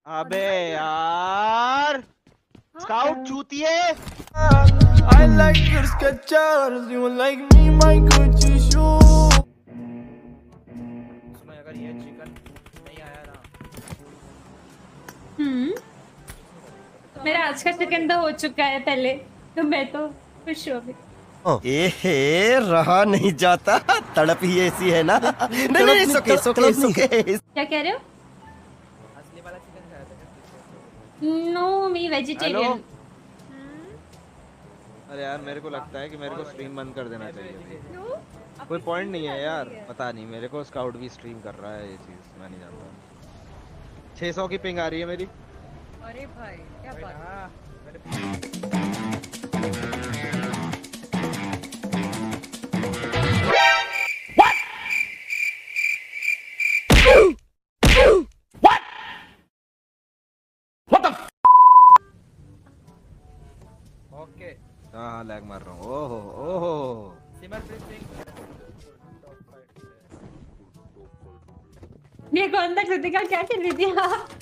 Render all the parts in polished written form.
अबे यार स्काउट चूतिए। I like your Skechers, you like me my Gucci shoe। उसमें अगर ये चिकन नहीं आया ना मेरा आज का चिकन तो हो चुका है पहले, तो मैं तो खुश हो गई। रहा नहीं जाता, तड़प ही ऐसी है ना। नहीं सुके क्या कह रहे हो? असली वाला चिकन खाया था नो मी वेजिटेरियन। अरे यार मेरे को लगता है कि मेरे को स्ट्रीम बंद कर देना चाहिए। कोई पॉइंट नहीं है यार, पता नहीं मेरे को स्काउट भी स्ट्रीम कर रहा है, ये चीज मैं नहीं जानता। 600 की पिंग आ रही है मेरी। अरे भाई क्या बात। ओके हाँ लैग मार रहा हूँ। ओहो ओहो सिमर प्लीज ये कौन था? कृतिका क्या कर रही थी?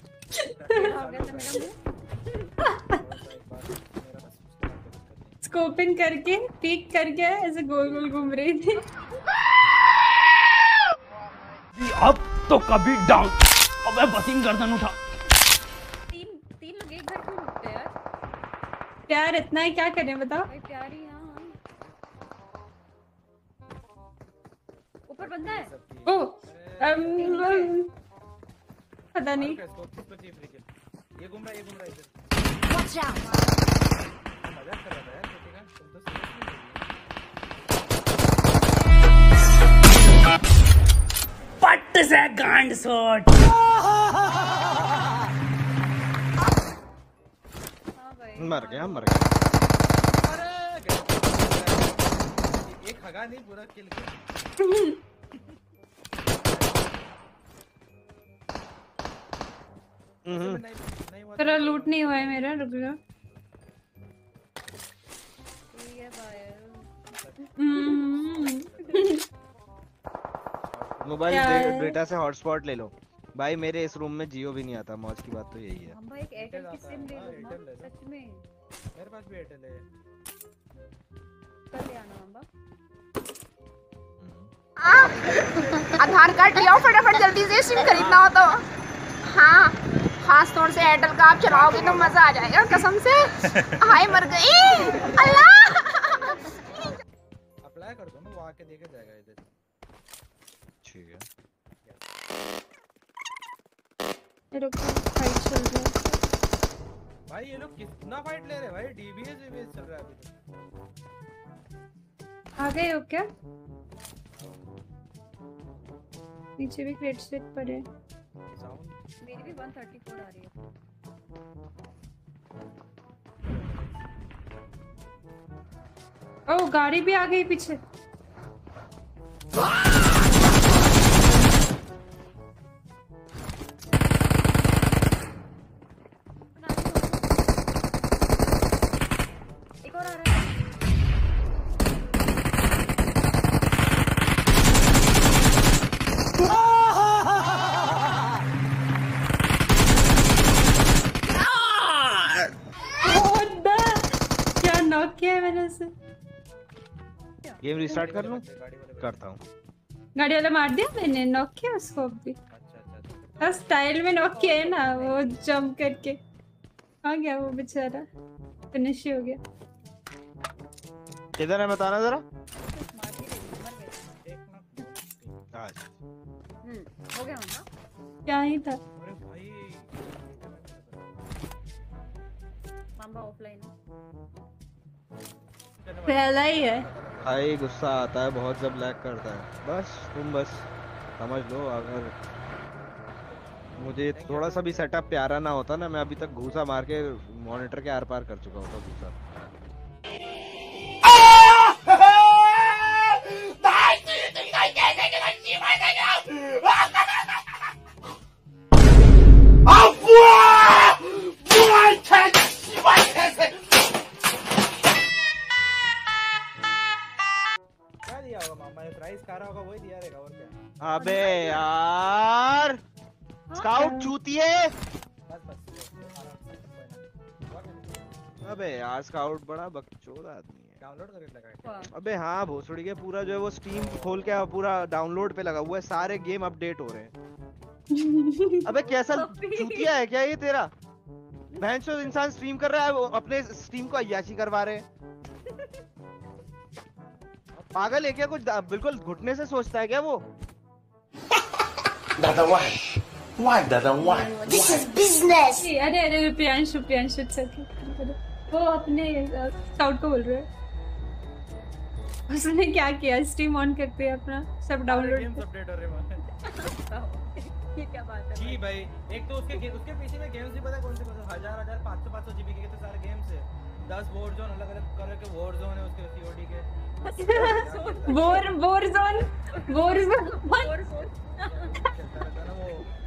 स्कोपिंग करके पीक करके ऐसे गोल गोल घूम रही थी। अब तो कभी डाउन। अबे बसिंग गर्दन उठा। तीन लोग एक घर क्यों रुकते यार? प्यार इतना ही क्या करें बताओ? भाई प्यार ही। हाँ ऊपर बंदा है। ओ पता नहीं। ये घूम रहा है इधर। Watch out। मजाक कर रहा था यार कृतिका, तुम तो सीरियस नहीं। पट से गांड शॉट। मर गया। अरे एक खगा नहीं पूरा किल किया। तेरा लूट नहीं हुआ है मेरा, रुक जा। मोबाइल डेटा से हॉटस्पॉट ले लो भाई। मेरे इस रूम में जियो भी नहीं आता। मौज की बात तो यही है। हम भाई एक एयरटेल की सिम ले लो ना, सच में। मेरे पास भी एयरटेल है। कल ले आना अम्बा। आधार कार्ड ले आओ फटाफट, जल्दी से सिम खरीदना हो तो। हाँ खास तौर से एयरटेल का आप चलाओगे तो मजा आ जाएगा कसम से। हाय मर गई अल्लाह। अप्लाई कर दो ना, वो आके देके जाएगा इधर। ठीक है फाइट चल रहा है भाई। ये लोग कितना फाइट ले रहे हैं भाई। डीबीएस चल रहा है अभी तो। आ गए हो क्या? नीचे भी क्रेट सेट पड़े। मेरी भी 134 आ रही है। ओ गाड़ी भी आ गई पीछे। एक और आ रहा है। क्या नॉक किया है मैंने उसे। गेम रिस्टार्ट कर लूं? करता हूँ। गाड़ी वाला मार दिया मैंने, नॉक किया उसको अभी। अच्छा स्टाइल में नॉक किया है ना, वो जंप करके आ गया वो बेचारा, फिनिश ही हो गया। किधर है बताना जरा। हो गया ना। क्या ही था। अरे भाई मामा ऑफलाइन पहला ही है भाई। गुस्सा आता है बहुत जब लैग करता है। तुम बस समझ लो, अगर मुझे थोड़ा सा भी सेटअप प्यारा ना होता ना, मैं अभी तक घूसा मार के मॉनिटर के आर पार कर चुका होता घूसा। क्या दिया होगा मामा ने? प्राइस खा रहा होगा वही दिया रहेगा और क्या। अबे यार स्काउट चूतिए। बस अबे यार स्काउट बड़ा बकचोद आदमी है। डाउनलोड करके लगा है। अबे हाँ भोसड़ी के पूरा जो है वो स्टीम खोल के पूरा डाउनलोड पे लगा हुआ है, सारे गेम अपडेट हो रहे हैं। अबे कैसा चूतिया है क्या ये तेरा? भैंसो इंसान स्ट्रीम कर रहा है, वो अपने स्ट्रीम को अय्याशी करवा रहे हैं। पागल है क्या? कुछ बिल्कुल घुटने से सोचता है क्या वो? दादा why दादा why This is business. अरे अरे प्रियांशु प्रियांशु वो अपने स्काउट को बोल रहे हैं। उसने क्या किया, स्ट्रीम ऑन करते हैं अपना सब डाउनलोड। गेम्स अपडेट हो रहे हैं। ये क्या बात है जी भाई, एक तो उसके पीछे में गेम्स भी पता है कौन से 1000 500 जीबी के तो सारे गेम्स है। 10 वॉर जोन अलग अलग कलर के वॉर जोन है उसके सीओडी के। वॉर जोन चलता रहता है ना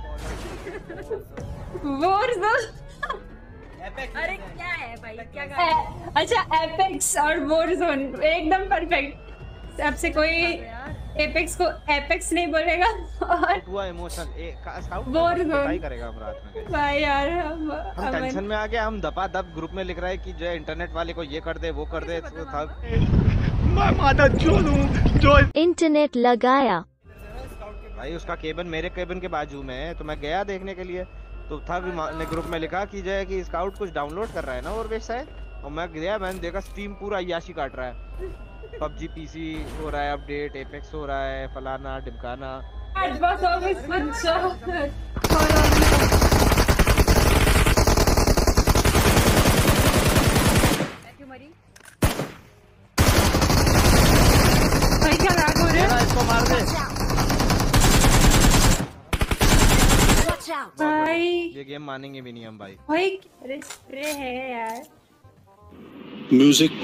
वो वॉर जोन। एपेक्स। अरे क्या है भाई, क्या कर रहे हैं? अच्छा एपेक्स और वॉर जोन एकदम परफेक्ट। अब से कोई एपेक्स को एपेक्स नहीं बोलेगा और हुआ इमोशन स्काउट War zone। भाई करेगा हम रात में। भाई यार हम टेंशन में आ गए, हम दपा दप ग्रुप में लिख रहे हैं कि जो है इंटरनेट वाले को ये कर दे वो कर दे, तो था मैं माता चोदूं जो इंटरनेट लगाया। भाई उसका केबिन मेरे केबिन के बाजू में है, तो मैं गया देखने के लिए, तो था ने ग्रुप में लिखा कि जो है कि स्काउट कुछ डाउनलोड कर रहा है ना और वेबसाइट, और मैं गया, मैंने देखा स्ट्रीम पूरा अय्याशी काट रहा है। PUBG PC हो रहा है अपडेट, एपेक्स हो रहा है, फलाना ढिमकाना। बस ऑफिस बच्चा क्यों मरी? भाई क्या लैग हो रहा है? इसको मार दे भाई ये गेम मानेंगे भी नहीं हम भाई। भाई अरे स्प्रे है यार। म्यूजिक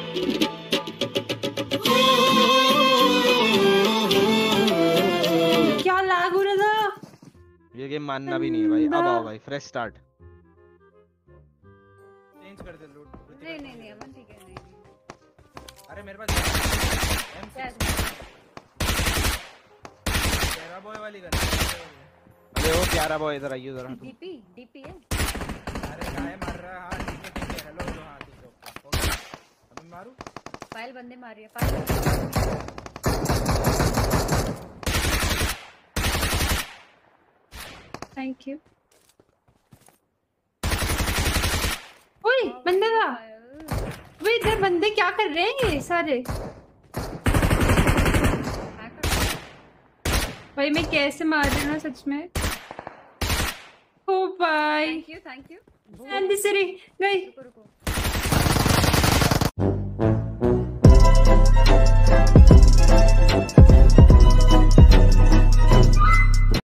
क्या लैग हो रहा था? ये गेम मानना भी नहीं है भाई। अब आओ भाई फ्रेश स्टार्ट। चेंज कर दे लूट। नहीं अमन ठीक है। नहीं अरे मेरे पास क्या है? तेरा बॉय वाली गन। अरे वो प्यारा बॉय इधर आइए जरा। डीपी है। अरे काय मार रहा है? हां ठीक है हेलो जो हां ठीक है ओके। अभी मारू। फाइल बंदे मार रही है, फाइल। Thank you. ओए बंदे था। वे इधर बंदे क्या कर रहे हैं ये सारे? भाई मैं कैसे मार रही हूँ ना सच में। ओ भाई थैंक यू एंड दिस गई। रुको